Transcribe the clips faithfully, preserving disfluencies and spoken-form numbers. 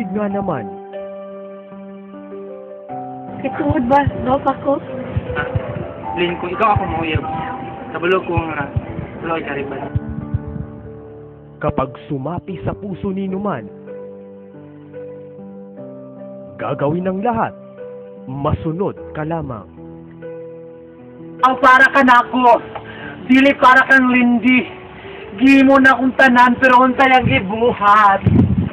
nga naman. Kituod ba? No, Paco? Ah, Lin, kung ikaw ako mauyab, kabalo kong uh, tuloy ka rin ba? Kapag sumapi sa puso ni Numan, gagawin ng lahat, masunod ka lamang. Ang para ka na ako, dili para kang Lindy. Gi mo na kung tanan, pero kung tayang gibuhat.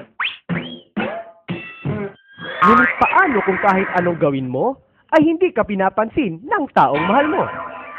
Ngunit paano kung kahit anong gawin mo, ay hindi ka pinapansin ng taong mahal mo?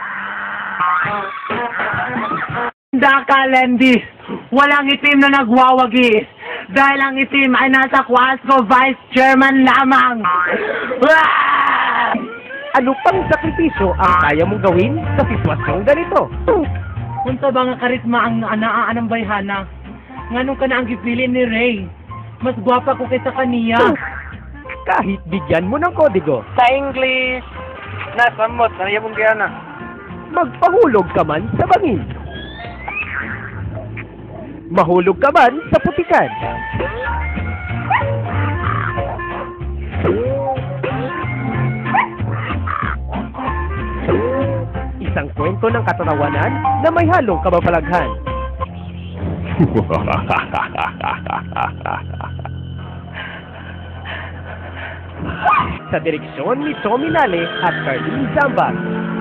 Handa ka, Lindy. Walang itim na nagwawagi. Dahil ang itim ay nasa Quasco Vice Chairman lamang. Ah! Ano pang sakripisyo ang kaya mong gawin sa sitwasyong ganito? Kunta ba nga karisma ang anaan ng bayhana? Nganong ka na ang gipili ni Ray? Mas gwapa ko kaysa kaniya. Kahit bigyan mo ng kodigo, Sa English, nasamot, nariya mong kaya na. magpahulog ka man sa bangin. Mahulog ka man sa putikan. Isang kwento ng katatawanan na may halong kababalaghan. Sa direksyon ni Tommy Nale at Carlene Zambak,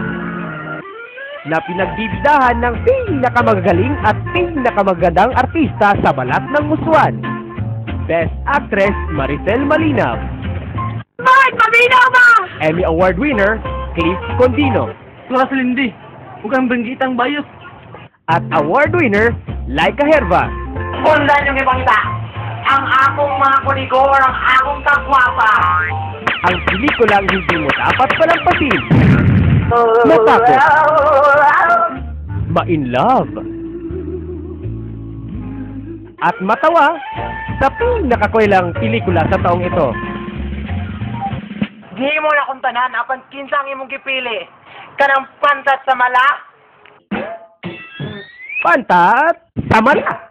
na pinagbibidahan ng pinakamagagaling at pinakamagandang artista sa balat ng muswan. Best Actress Maricel Malinaw. Bakit pabinaw ba? Emmy Award winner Cliff Condino. Plus Lindy, huwag kang banggitang bayos. At award winner Laika Herba. Kundan yung ipangita. Ang akong mga kuligor, ang akong kagwapa. Ang pelikulang hindi mo dapat palampasin. Matakot. Ma-in love. At matawa sa pinakakoilang pelikula sa taong ito. Di mo na kung tanan, apan kinsang imong gipili. Kanang pantat sa mala. Pantat sa mala.